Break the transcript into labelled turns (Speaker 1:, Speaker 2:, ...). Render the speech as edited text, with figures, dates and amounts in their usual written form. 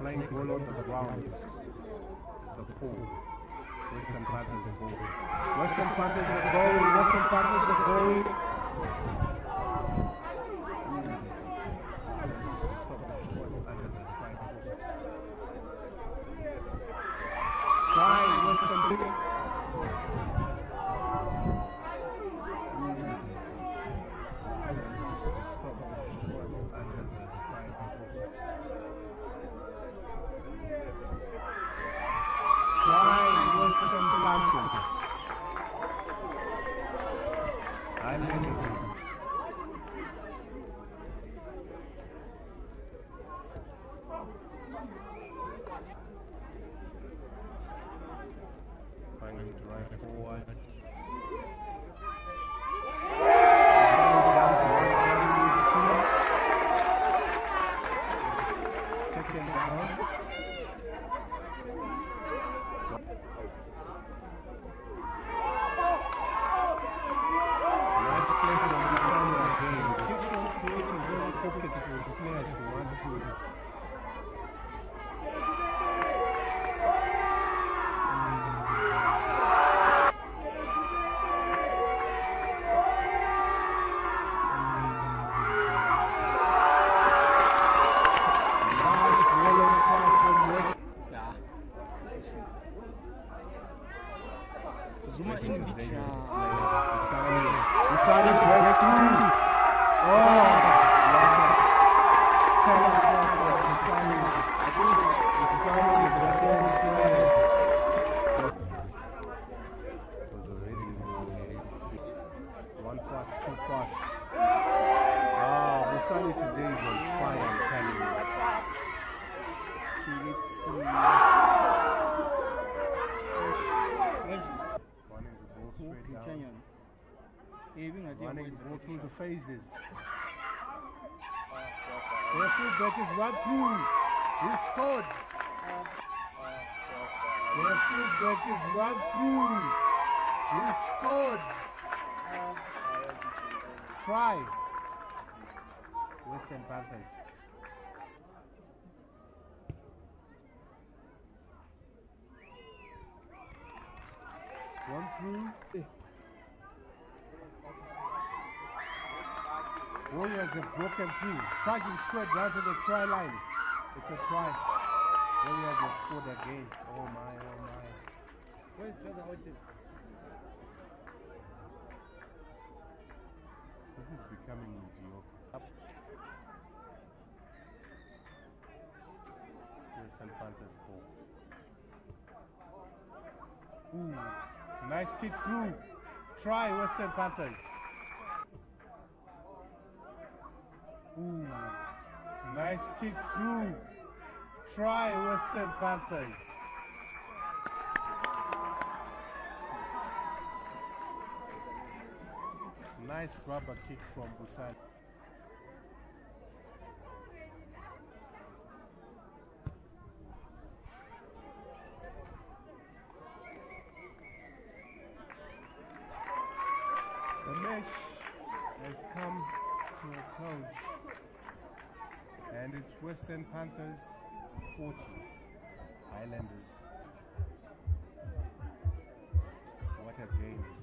Speaker 1: playing ball on the ground. The ball. Western Panthers are going. Western Panthers are going. Western Panthers are going. Try Western Panthers. Finding drive forward. Second down. Nice play from the Samuel again. Keeps on creating those pockets for his players to want to.
Speaker 2: Zuma in the beach.
Speaker 1: Usani breaks through. Oh! One pass, two pass. Usani today is on fire, I'm telling you. Running the ball through the phases. Their fullback is run through. He scored. Their fullback is run through. He scored. Try. Western Panthers. One through. Warriors have broken through, charging straight down to the try line. It's a try. Warriors have scored again. Oh my, oh my.
Speaker 2: Where's Jordan Orchard?
Speaker 1: This is becoming mediocre. Up. Western Panthers ball. Ooh, nice kick through. Try Western Panthers. Ooh, nice kick through. Try Western Panthers. Nice grabber kick from Busan. The match has come to a close. And it's Western Panthers 40, Highlanders. What a game.